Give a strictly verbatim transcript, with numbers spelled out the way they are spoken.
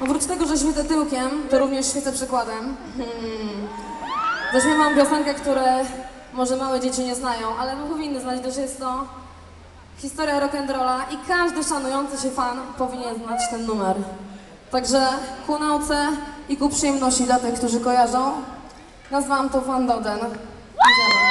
Oprócz tego, że świecę tyłkiem, to również świecę przykładem. Hmm. Zaśpiewam piosenkę, które może małe dzieci nie znają, ale powinny znać, gdyż jest to historia rock'n'rolla i każdy szanujący się fan powinien znać ten numer. Także ku nauce i ku przyjemności dla tych, którzy kojarzą, nazwałam to Van Doden. Idziemy.